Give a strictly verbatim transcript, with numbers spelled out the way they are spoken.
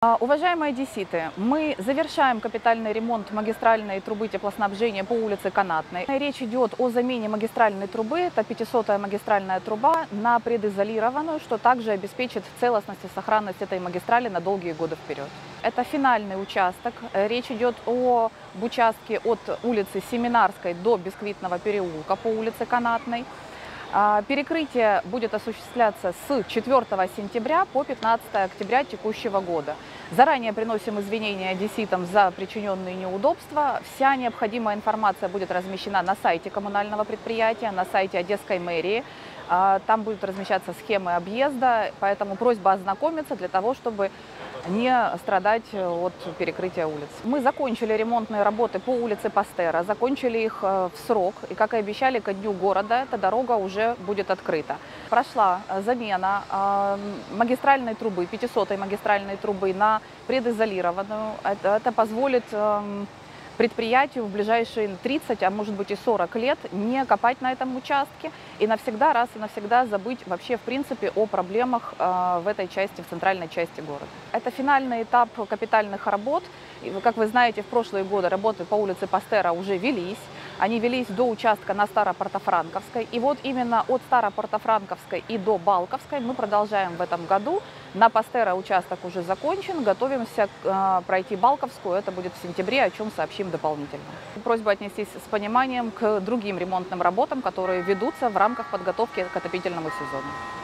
А, Уважаемые одесситы, мы завершаем капитальный ремонт магистральной трубы теплоснабжения по улице Канатной. Речь идет о замене магистральной трубы, это пятисотая магистральная труба, на предизолированную, что также обеспечит целостность и сохранность этой магистрали на долгие годы вперед. Это финальный участок. Речь идет об участке от улицы Семинарской до Бисквитного переулка по улице Канатной. Перекрытие будет осуществляться с четвёртого сентября по пятнадцатое октября текущего года. Заранее приносим извинения одесситам за причиненные неудобства. Вся необходимая информация будет размещена на сайте коммунального предприятия, на сайте Одесской мэрии. Там будут размещаться схемы объезда, поэтому просьба ознакомиться для того, чтобы не страдать от перекрытия улиц. Мы закончили ремонтные работы по улице Пастера, закончили их в срок, и, как и обещали, ко дню города эта дорога уже будет открыта. Прошла замена магистральной трубы, пятисотой магистральной трубы на предизолированную. Это, это позволит предприятию в ближайшие тридцать, а может быть и сорок лет не копать на этом участке и навсегда, раз и навсегда забыть вообще в принципе о проблемах э, в этой части, в центральной части города. Это финальный этап капитальных работ. И, как вы знаете, в прошлые годы работы по улице Пастера уже велись. Они велись до участка на Старопортофранковской. И вот именно от Старопортофранковской и до Балковской мы продолжаем в этом году. На Пастера участок уже закончен. Готовимся э, пройти Балковскую. Это будет в сентябре, о чем сообщим дополнительно. Просьба отнестись с пониманием к другим ремонтным работам, которые ведутся в рамках подготовки к отопительному сезону.